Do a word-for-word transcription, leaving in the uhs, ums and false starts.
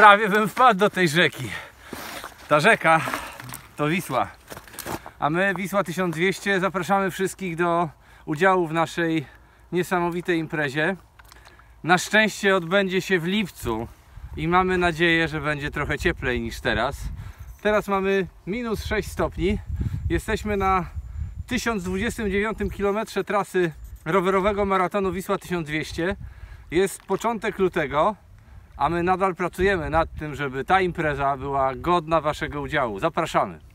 Prawie bym wpadł do tej rzeki. Ta rzeka to Wisła. A my, Wisła tysiąc dwieście, zapraszamy wszystkich do udziału w naszej niesamowitej imprezie. Na szczęście odbędzie się w lipcu i mamy nadzieję, że będzie trochę cieplej niż teraz. Teraz mamy minus sześć stopni. Jesteśmy na tysiąc dwudziestym dziewiątym kilometrze trasy rowerowego maratonu Wisła tysiąc dwieście. Jest początek lutego, a my nadal pracujemy nad tym, żeby ta impreza była godna waszego udziału. Zapraszamy!